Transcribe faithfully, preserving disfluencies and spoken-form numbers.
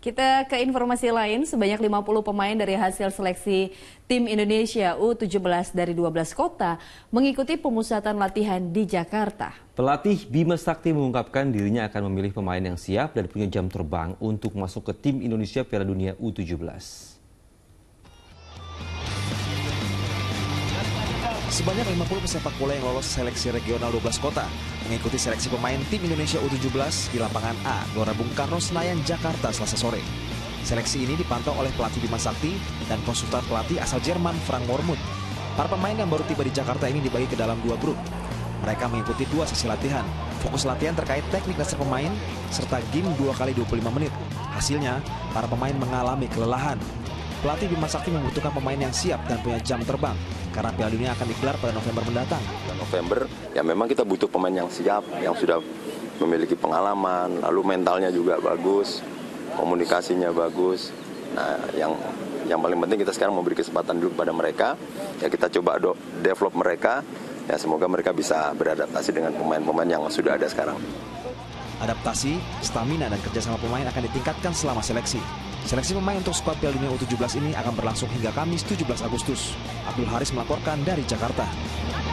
Kita ke informasi lain, sebanyak lima puluh pemain dari hasil seleksi tim Indonesia U tujuh belas dari dua belas kota mengikuti pemusatan latihan di Jakarta. Pelatih Bima Sakti mengungkapkan dirinya akan memilih pemain yang siap dan punya jam terbang untuk masuk ke tim Indonesia Piala Dunia U tujuh belas. Sebanyak lima puluh pesepak bola yang lolos seleksi regional dua belas kota mengikuti seleksi pemain tim Indonesia U tujuh belas di lapangan A, Gelora Bung Karno, Senayan, Jakarta, Selasa sore. Seleksi ini dipantau oleh pelatih Bima Sakti dan konsultan pelatih asal Jerman, Frank Wormuth. Para pemain yang baru tiba di Jakarta ini dibagi ke dalam dua grup. Mereka mengikuti dua sesi latihan. Fokus latihan terkait teknik dasar pemain serta game dua kali dua puluh lima menit. Hasilnya, para pemain mengalami kelelahan. Pelatih Bima Sakti membutuhkan pemain yang siap dan punya jam terbang karena Piala Dunia akan digelar pada November mendatang. November, ya memang kita butuh pemain yang siap, yang sudah memiliki pengalaman, lalu mentalnya juga bagus, komunikasinya bagus. Nah, yang yang paling penting kita sekarang memberi kesempatan dulu kepada mereka. Ya kita coba do, develop mereka. Ya semoga mereka bisa beradaptasi dengan pemain-pemain yang sudah ada sekarang. Adaptasi, stamina, dan kerjasama pemain akan ditingkatkan selama seleksi. Seleksi pemain untuk skuad Piala Dunia U tujuh belas ini akan berlangsung hingga Kamis tujuh belas Agustus. Abdul Haris melaporkan dari Jakarta.